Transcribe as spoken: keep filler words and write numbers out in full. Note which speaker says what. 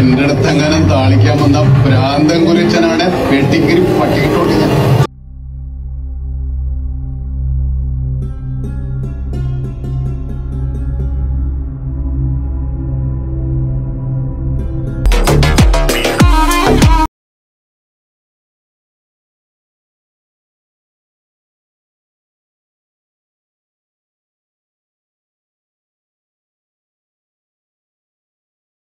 Speaker 1: എന്റെ അടുത്ത് എങ്ങനെ താളിക്കാൻ വന്ന ഭ്രാന്തൻ കുരിച്ചനാണ് പെട്ടിക്കിരി പട്ടിക്കിട്ടോട്ട്